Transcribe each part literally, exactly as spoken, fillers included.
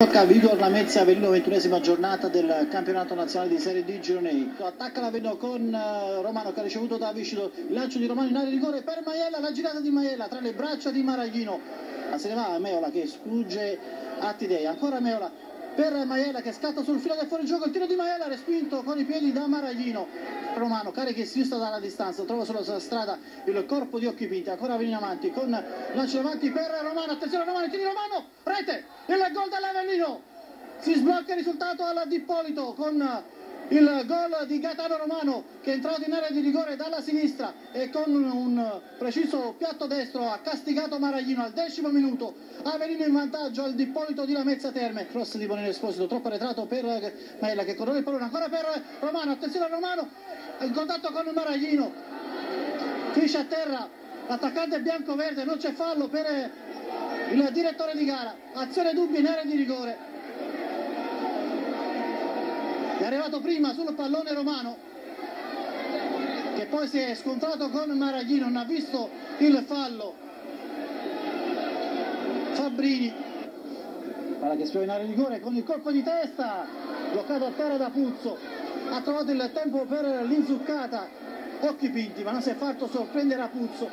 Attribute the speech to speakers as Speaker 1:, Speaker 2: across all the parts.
Speaker 1: Tocca a Vigor Lamezia Avellino, ventunesima giornata del campionato nazionale di Serie D Girone. Attacca l'Avellino con Romano che ha ricevuto da Viscido, il lancio di Romano in area di rigore per Maiella, la girata di Maiella tra le braccia di Maraglino. Ma se ne va Meola che sfugge a Tidei, ancora Meola per Maiella che scatta sul filo del fuorigioco, il tiro di Maiella respinto con i piedi da Maraglino. Romano carica il sinistro dalla distanza, trova sulla sua strada il corpo di Occhipinti, ancora viene avanti con lancio avanti per Romano, attenzione Romano, tiro Romano, rete, il gol dell'Avellino, si sblocca il risultato alla D'Ippolito con il gol di Gaetano Romano che è entrato in area di rigore dalla sinistra e con un preciso piatto destro ha castigato Maraglino al decimo minuto. Avellino in vantaggio al D'Ippolito di Lamezia Terme, cross di Bonino Esposito, troppo arretrato per Maiella che corre il pallone, ancora per Romano, attenzione a Romano, in contatto con Maraglino, finisce a terra l'attaccante bianco-verde, non c'è fallo per il direttore di gara, azione dubbia in area di rigore. È arrivato prima sul pallone Romano che poi si è scontrato con Maraglino, non ha visto il fallo Fabbrini, palla che spiova in area di rigore con il colpo di testa bloccato a terra da Puzzo, ha trovato il tempo per l'inzuccata Occhipinti ma non si è fatto sorprendere a Puzzo,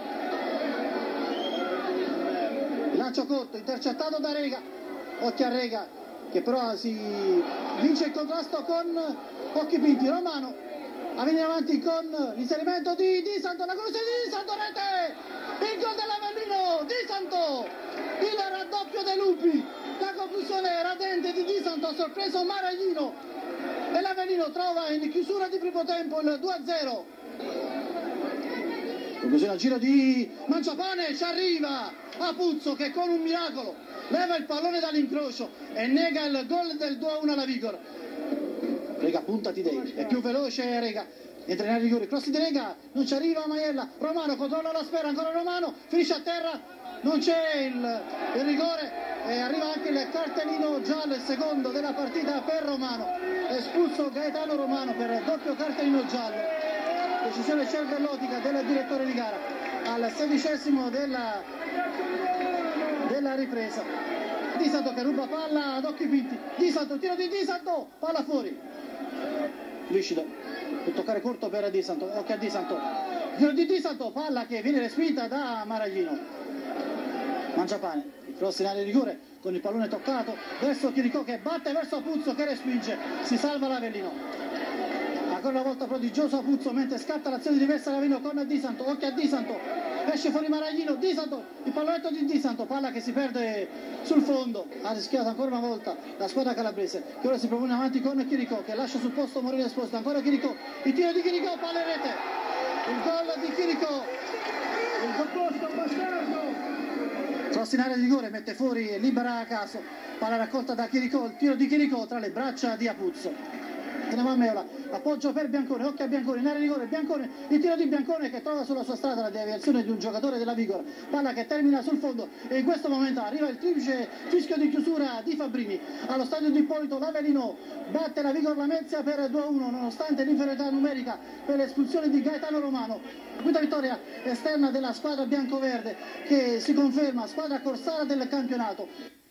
Speaker 1: lancio corto intercettato da Rega, occhio a Rega che però si vince il contrasto con Occhipinti. Romano a venire avanti con l'inserimento di Di Santo, la corsa di Di Santo, rete, il gol dell'Avellino, Di Santo, il raddoppio dei Lupi, la conclusione radente di Di Santo ha sorpreso Maraglino e l'Avellino trova in chiusura di primo tempo il due a zero. Conclusione al giro di Mangiapane, ci arriva a Puzzo che con un miracolo leva il pallone dall'incrocio e nega il gol del due a uno alla Vigor. Rega punta Tidei, è più veloce Rega, entra in area di rigore, cross di Rega, non ci arriva Maiella, Romano controlla la sfera, ancora Romano, finisce a terra, non c'è il, il rigore e arriva anche il cartellino giallo, il secondo della partita per Romano, espulso Gaetano Romano per doppio cartellino giallo. Decisione cervellotica del direttore di gara al sedicesimo della, della ripresa. Di Santo che ruba palla ad Occhipinti, Di Santo, tiro di Di Santo, palla fuori, Viscido, può toccare corto per Di Santo, occhio a Di Santo, tiro di Di Santo, palla che viene respinta da Maraglino. Mangiapane, il cross in area di rigore con il pallone toccato verso Chiricò che batte verso Puzzo che respinge, si salva l'Avellino. Ancora una volta prodigioso a Puzzo mentre scatta l'azione diversa l'Avellino con Di Santo, occhio a Di Santo, esce fuori Maraglino, Di Santo, il pallonetto di Di Santo, palla che si perde sul fondo, ha rischiato ancora una volta la squadra calabrese che ora si propone avanti con Chiricò che lascia sul posto Moreno Esposito, ancora Chiricò, il tiro di Chiricò, palla in rete, il gol di Chiricò, il sopposto bastardo, cross in area di rigore, mette fuori e libera a caso, palla raccolta da Chiricò, il tiro di Chiricò tra le braccia di Apuzzo. Se ne va Meola, appoggio per Biancone, occhio a Biancone, in area di rigore, Biancone, il tiro di Biancone che trova sulla sua strada la deviazione di un giocatore della Vigor, palla che termina sul fondo e in questo momento arriva il triplice fischio di chiusura di Fabbrini. Allo stadio D'Ippolito l'Avellino batte la Vigor Lamezia per due a uno nonostante l'inferiorità numerica per l'espulsione di Gaetano Romano. Quinta vittoria esterna della squadra biancoverde che si conferma squadra corsara del campionato.